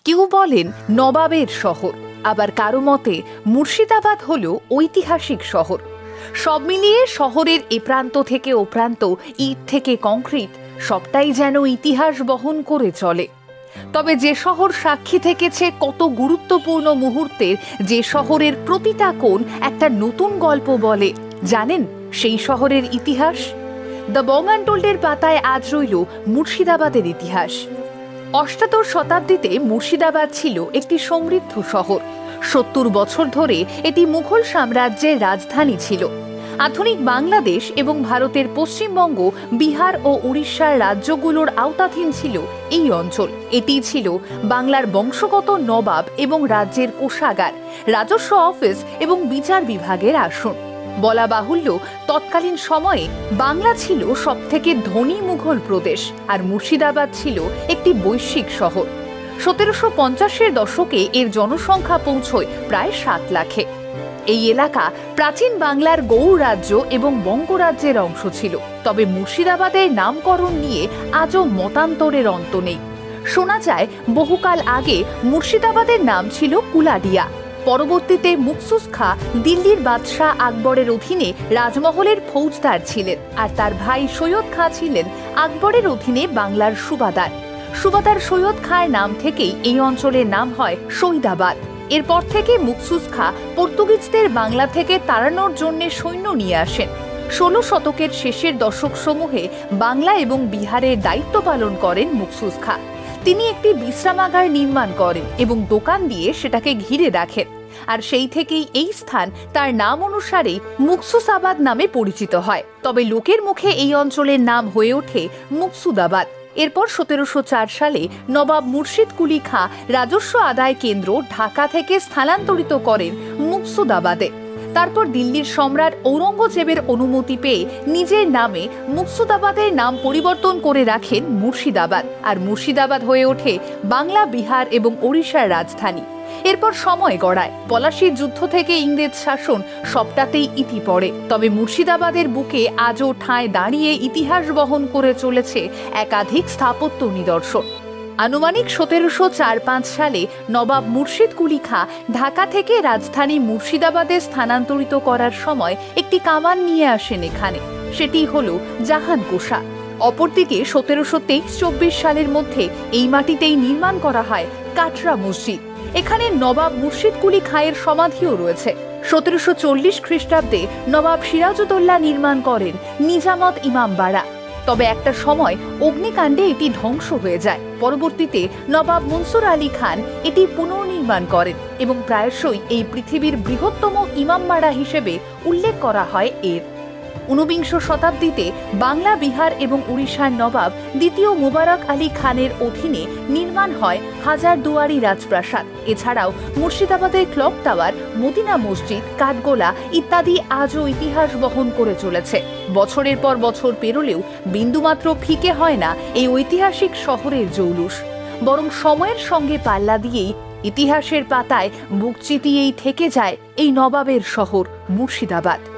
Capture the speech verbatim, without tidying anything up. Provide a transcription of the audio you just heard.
কেউ বলেন নবাবের শহর, আবার কারো মতে মুর্শিদাবাদ হল ঐতিহাসিক শহর। সব মিলিয়ে শহরের এ প্রান্ত থেকে ও প্রান্ত, ইট থেকে কংক্রিট, সবটাই যেন ইতিহাস বহন করে চলে। তবে যে শহর সাক্ষী থেকেছে কত গুরুত্বপূর্ণ মুহূর্তের, যে শহরের প্রতিটা কোণ একটা নতুন গল্প বলে, জানেন সেই শহরের ইতিহাস? দ্য বং আনটোল্ডের পাতায় আজ রইল মুর্শিদাবাদের ইতিহাস। অষ্টাদশ শতাব্দীতে মুর্শিদাবাদ ছিল একটি সমৃদ্ধ শহর। সত্তর বছর ধরে এটি মুঘল সাম্রাজ্যের রাজধানী ছিল। আধুনিক বাংলাদেশ এবং ভারতের পশ্চিমবঙ্গ, বিহার ও উড়িষ্যার রাজ্যগুলোর আওতাধীন ছিল এই অঞ্চল। এটি ছিল বাংলার বংশগত নবাব এবং রাজ্যের কোষাগার, রাজস্ব অফিস এবং বিচার বিভাগের আসন। বলা বাহুল্য, তৎকালীন সময়ে বাংলা ছিল সবথেকে ধনী মুঘল প্রদেশ, আর মুর্শিদাবাদ ছিল একটি বৈশ্বিক শহর। সতেরোশো পঞ্চাশের দশকে এর জনসংখ্যা পৌঁছয় প্রায় সাত লাখে। এই এলাকা প্রাচীন বাংলার গৌড় রাজ্য এবং বঙ্গরাজ্যের অংশ ছিল। তবে মুর্শিদাবাদের নামকরণ নিয়ে আজও মতান্তরের অন্ত নেই। শোনা যায় বহুকাল আগে মুর্শিদাবাদের নাম ছিল কুলাডিয়া। পরবর্তীতে মুকসুস খা দিল্লির বাদশাহ আকবরের অধীনে রাজমহলের ফৌজদার ছিলেন, আর তার ভাই সৈয়দ খাঁ ছিলেন আকবরের অধীনে বাংলার সুবাদার। সুবাদার সৈয়দ খাঁর নাম থেকেই এই অঞ্চলের নাম হয় সৈদাবাদ। এরপর থেকে মুকসুস খা পর্তুগিজদের বাংলা থেকে তাড়ানোর জন্য সৈন্য নিয়ে আসেন। ষোলো শতকের শেষের দশক সমূহে বাংলা এবং বিহারের দায়িত্ব পালন করেন মুকসুস খা। তিনি একটি বিশ্রামাগার নির্মাণ করেন এবং দোকান দিয়ে সেটাকে ঘিরে রাখেন, আর সেই থেকেই এই স্থান তার নাম অনুসারেই মুকসুসাবাদ নামে পরিচিত হয়। তবে লোকের মুখে এই অঞ্চলের নাম হয়ে ওঠে মুকসুদাবাদ। এরপর সতেরোশো চার সালে নবাব মুর্শিদ কুলি খাঁ রাজস্ব আদায় কেন্দ্র ঢাকা থেকে স্থানান্তরিত করেন মুকসুদাবাদে। তারপর দিল্লির সম্রাট ঔরঙ্গজেবের অনুমতি পেয়ে নিজের নামে মুকসুদাবাদের নাম পরিবর্তন করে রাখেন মুর্শিদাবাদ, আর মুর্শিদাবাদ হয়ে ওঠে বাংলা, বিহার এবং ওড়িশার রাজধানী। এরপর সময় গড়ায়, পলাশির যুদ্ধ থেকে ইংরেজ শাসন, সবটাতেই ইতি পড়ে। তবে মুর্শিদাবাদের বুকে আজও ঠাঁই দাঁড়িয়ে ইতিহাস বহন করে চলেছে একাধিক স্থাপত্য নিদর্শন। আনুমানিক সতেরোশো চার পাঁচ সালে নবাব মুর্শিদ কুলি খাঁ ঢাকা থেকে রাজধানী মুর্শিদাবাদে স্থানান্তরিত করার সময় একটি কামান নিয়ে আসেন এখানে। সেটি হল জাহানকোষা। অপরদিকে সতেরোশো তেইশ চব্বিশ সালের মধ্যে এই মাটিতেই নির্মাণ করা হয় কাটরা মসজিদ। এখানে নবাব মুর্শিদ কুলি খাঁয়ের সমাধিও রয়েছে। সতেরোশো চল্লিশ খ্রিস্টাব্দে নবাব সিরাজউদ্দৌলা নির্মাণ করেন নিজামত ইমামবাড়া। তবে একটা সময় অগ্নিকাণ্ডে এটি ধ্বংস হয়ে যায়। পরবর্তীতে নবাব মনসুর আলী খান এটি পুনর্নির্মাণ করেন এবং প্রায়শই এই পৃথিবীর বৃহত্তম ইমামবাড়া হিসেবে উল্লেখ করা হয় এর। ঊনবিংশ শতাব্দীতে বাংলা, বিহার এবং উড়িষ্যার নবাব দ্বিতীয় মুবারক আলী খানের অধীনে নির্মাণ হয় হাজারদুয়ারি রাজপ্রাসাদ। এছাড়াও মুর্শিদাবাদের ক্লক টাওয়ার, মদিনা মসজিদ, কাঠগোলা ইত্যাদি আজও ইতিহাস বহন করে চলেছে। বছরের পর বছর পেরোলেও বিন্দুমাত্র ফিকে হয় না এই ঐতিহাসিক শহরের জৌলুস, বরং সময়ের সঙ্গে পাল্লা দিয়েই ইতিহাসের পাতায় বুক চিতিয়েই থেকে যায় এই নবাবের শহর মুর্শিদাবাদ।